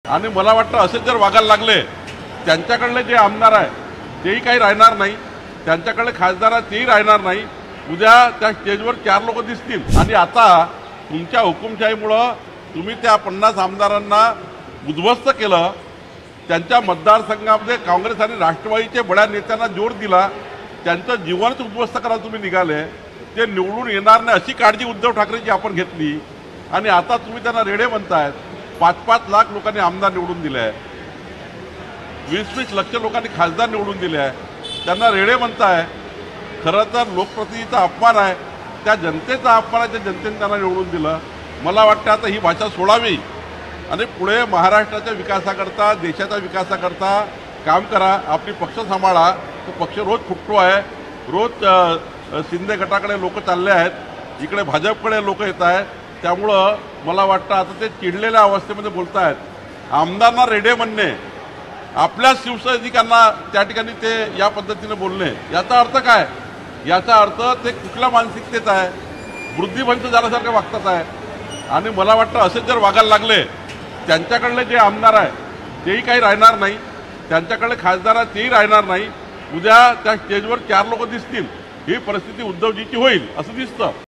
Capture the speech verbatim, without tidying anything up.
आणि मला वाटतं असे जर वागायला लागले त्यांच्याकडले जे आमदार आहे तेही काही राहणार नाही, त्यांच्याकडे खासदार आहे तेही राहणार नाही। उद्या त्या स्टेजवर चार लोक दिसतील आणि आता तुमच्या हुकुमशाहीमुळे तुम्ही त्या पन्नास आमदारांना उद्ध्वस्त केलं। त्यांच्या मतदारसंघामध्ये काँग्रेस आणि राष्ट्रवादीचे बड्या नेत्यांना जोर दिला, त्यांचं जीवनच उद्ध्वस्त करायला तुम्ही निघाले। ते निवडून येणार नाही अशी काळजी उद्धव ठाकरेंची आपण घेतली आणि आता तुम्ही त्यांना रेडे म्हणतायत। पाच पाच लाख लोकांनी आमदार निवडून दिले आहे, वीस वीस लक्ष लोकांनी खासदार निवडून दिले आहे, त्यांना रेडे म्हणताय। खरं तर लोकप्रतिनिधीचा अपमान आहे, त्या जनतेचा अपमान आहे, त्या जनतेने त्यांना निवडून दिलं। मला वाटतं आता ही भाषा सोडावी आणि पुढे महाराष्ट्राच्या विकासाकरता, देशाच्या विकासाकरता काम करा। आपली पक्ष सांभाळा। तो पक्ष रोज फुटतो आहे, रोज शिंदे गटाकडे लोक चालले आहेत, इकडे भाजपकडे लोक येत आहेत। त्यामुळं मला वाटतं आता ते चिडलेल्या अवस्थेमध्ये बोलत आहेत। आमदारांना रेडे म्हणणे, आपल्या शिवसैनिकांना त्या ठिकाणी ते या पद्धतीने बोलणे, याचा अर्थ काय? याचा अर्थ ते कुठल्या मानसिकतेत आहे, बुद्धिभ्रष्ट झाल्यासारखं वागतात आहे। आणि मला वाटतं असे जर वागायला लागले त्यांच्याकडले जे आमदार आहे तेही काही राहणार नाही, त्यांच्याकडे खासदार आहे तेही राहणार नाही। उद्या त्या स्टेजवर चार लोक दिसतील, ही परिस्थिती उद्धवजीची होईल असं दिसतं।